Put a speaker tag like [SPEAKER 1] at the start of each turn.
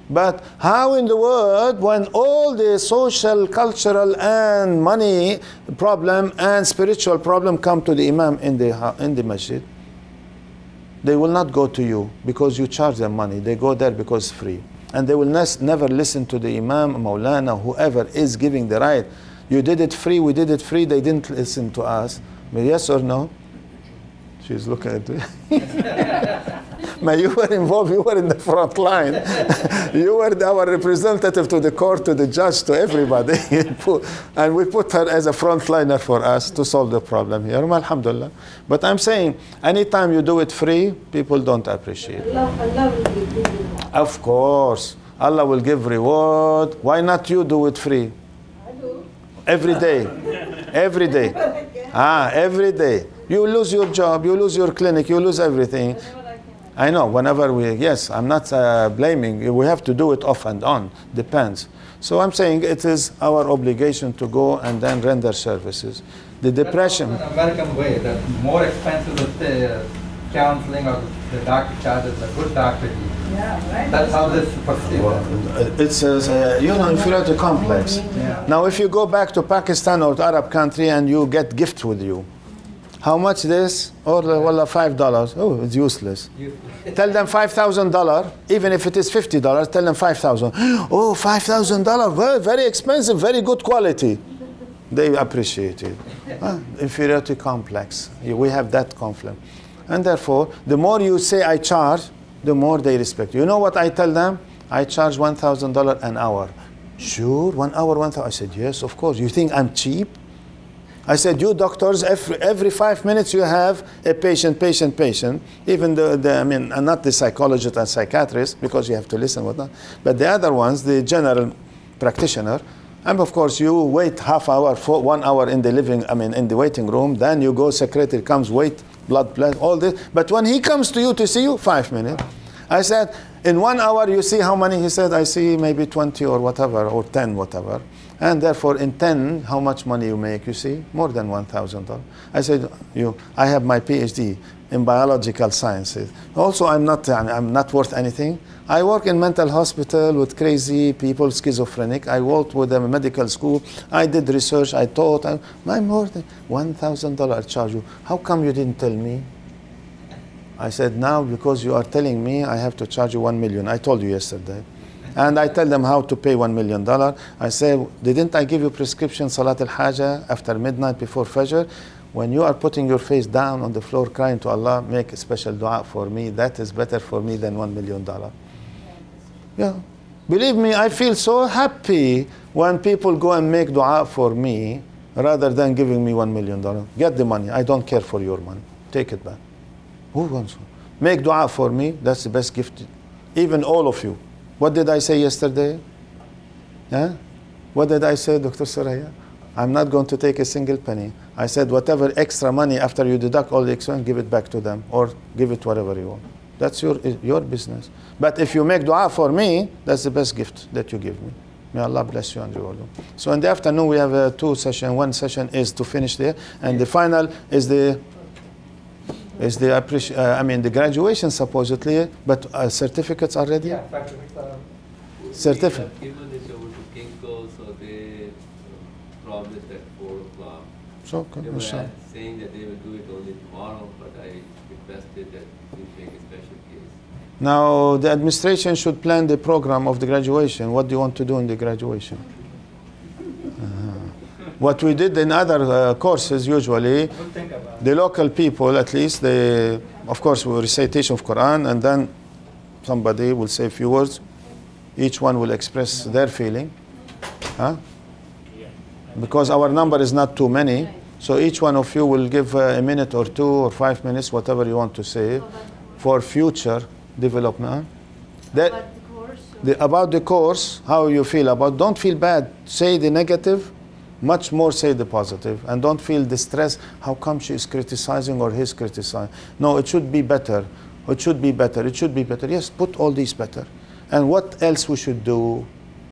[SPEAKER 1] But how in the world, when all the social, cultural, and money problem and spiritual problem come to the imam in the masjid, they will not go to you because you charge them money. They go there because it's free. And they will never listen to the imam, Maulana, whoever is giving the right. You did it free, we did it free, they didn't listen to us. But yes or no? She's looking at me. Man, you were involved, you were in the front line. You were our representative to the court, to the judge, to everybody. And we put her as a frontliner for us to solve the problem here. Alhamdulillah. But I'm saying, anytime you do it free, people don't appreciate it.
[SPEAKER 2] Allah will give reward.
[SPEAKER 1] Of course. Allah will give reward. Why not you do it free?
[SPEAKER 2] I do.
[SPEAKER 1] Every day. Every day. Every day. You lose your job, you lose your clinic, you lose everything. I know, whenever yes, I'm not blaming. We have to do it off and on, depends. So I'm saying it is our obligation to go and then render services. The depression.
[SPEAKER 3] That's an American way, that more expensive the counseling or the doctor charges, the good doctor.
[SPEAKER 2] Yeah, right.
[SPEAKER 3] That's how this is perceived.
[SPEAKER 1] It's inferiority complex.
[SPEAKER 3] Yeah.
[SPEAKER 1] Now if you go back to Pakistan or Arab country and you get gift with you, how much this? Or $5. Oh, it's useless. Tell them $5,000, even if it is $50, tell them $5,000. Oh, $5,000, well, very expensive, very good quality. They appreciate it. Inferiority complex. We have that conflict. And therefore, the more you say I charge, the more they respect you. You know what I tell them? I charge $1,000 an hour. Sure, 1 hour, 1,000. I said, yes, of course. You think I'm cheap? I said, you doctors, every 5 minutes you have a patient. Even not the psychologist and psychiatrist, because you have to listen whatnot, but the other ones, the general practitioner. And of course, you wait half hour, 1 hour in the in the waiting room. Then you go, secretary comes, wait, blood, all this. But when he comes to you to see you, 5 minutes. I said, in 1 hour, you see how many? He said, I see maybe 20 or whatever, or 10, whatever. And therefore, in 10, how much money you make, you see? More than $1,000. I said, I have my PhD in biological sciences. Also, I'm not worth anything. I work in mental hospital with crazy people, schizophrenic. I worked with a medical school. I did research. I taught. I'm more than $1,000 charge you. How come you didn't tell me? I said, now because you are telling me, I have to charge you $1 million. I told you yesterday. And I tell them how to pay $1 million. I say, didn't I give you prescription Salat al-Haja after midnight before Fajr? When you are putting your face down on the floor crying to Allah, make a special dua for me. That is better for me than $1 million. Yeah. Believe me, I feel so happy when people go and make dua for me rather than giving me $1 million. Get the money. I don't care for your money. Take it back. Who wants to? Make dua for me. That's the best gift. Even all of you. What did I say yesterday? Yeah? What did I say, Dr. Soraya? I'm not going to take a single penny. I said, whatever extra money after you deduct all the expense, give it back to them or give it whatever you want. That's your business. But if you make dua for me, that's the best gift that you give me. May Allah bless you and reward you. So in the afternoon, we have 2 sessions. One session is to finish there, and the final is the graduation supposedly, but certificates are ready?
[SPEAKER 3] Yeah,
[SPEAKER 1] certificate.
[SPEAKER 4] Given this over to Kinko's, so they promised at 4 o'clock.
[SPEAKER 1] So, okay,
[SPEAKER 4] they were saying that they will do it only tomorrow, but I requested that we make a special case.
[SPEAKER 1] Now, the administration should plan the program of the graduation. What do you want to do in the graduation? What we did in other courses, usually, the local people, at least, they, of course, will recitation of Quran, and then somebody will say a few words. Each one will express their feeling. Huh? Because our number is not too many, so each one of you will give a minute or 2 or 5 minutes, whatever you want to say, for future development. About the course, how you feel about, don't feel bad. Say the negative. Much more say the positive, and don't feel distressed. How come she is criticizing or he's criticizing? No, it should be better. It should be better. It should be better. Yes, put all these better. And what else we should do?